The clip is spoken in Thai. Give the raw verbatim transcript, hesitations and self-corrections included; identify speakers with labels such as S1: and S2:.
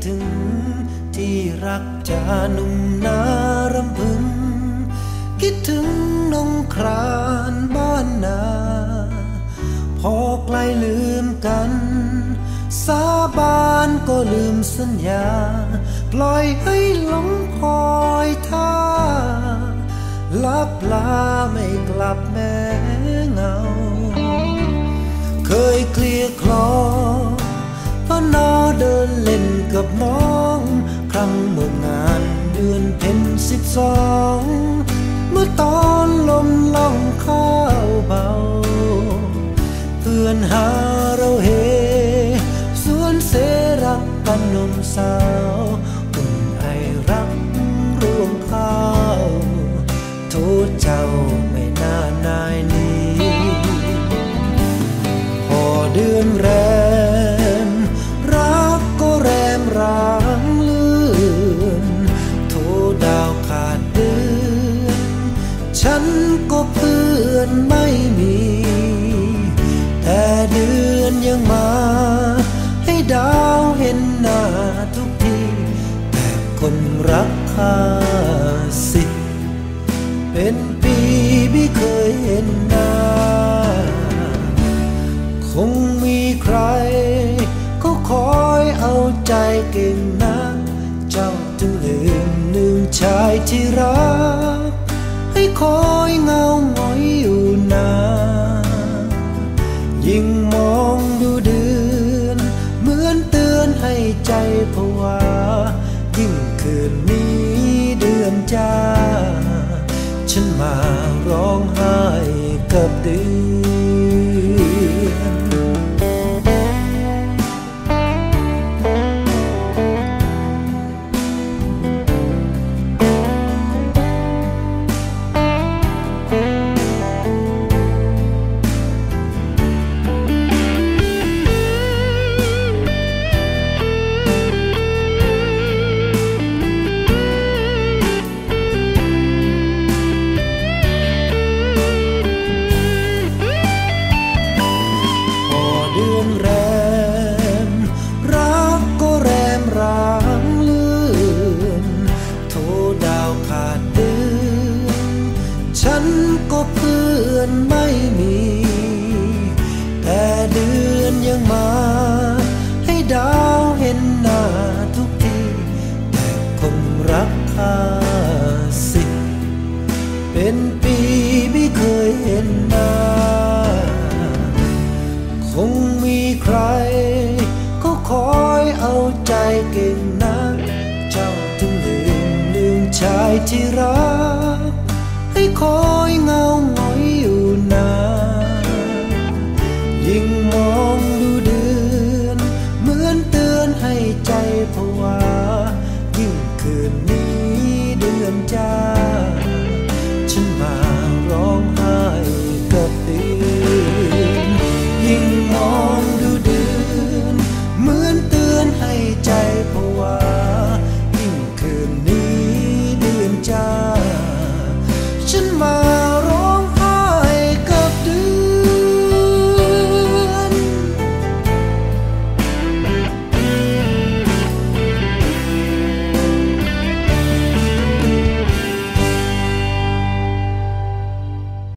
S1: ถึงที่รักจาหนุ่มนารำพึงคิดถึงนงครานบ้านนาพอใกล้ลืมกันสาบานก็ลืมสัญญาปล่อยให้หลงคอยท่าลับลาไม่กลับแม้เงาเคยเคลียร์คลอพนอเดินเล่นกับน้องครั้งเมื่องานเดือนเพ็ญสิบสองเมื่อตอนลมล่องข้าวเบาเพื่อนหาเราเฮสวนเสรักกันนมสาวอุ่นไอรักร่วงข้าวโทษเจ้าไม่น่านายนี้พอเดือนแรมรักก็แรมร้างเลื่อนโทดาวขาดเดือนฉันก็เพื่อนไม่มีแต่เดือนยังมาให้ดาวเห็นหน้าทุกทีแต่คนรักข้าสิเป็นปีไม่เคยเห็นหน้าคงมีใครเขาคอยเอาใจเก่งนักเจ้าจึงลืมลืมชายที่รักให้คอยเงาหงอยอยู่นานยิ่งมองดูเดือนเหมือนเตือนให้ใจผวายิ่งคืนนี้เดือนจ้าฉันมาร้องไห้กับเดือนฉันก็เพื่อนไม่มีแต่เดือนยังมาให้ดาวเห็นหน้าทุกทีแต่คนรักข้าสิเป็นปีไม่เคยเห็นหน้าคงมีใครเขาคอยเอาใจเก่งนักเจ้าจึงลืมลืมชายที่รักให้คอย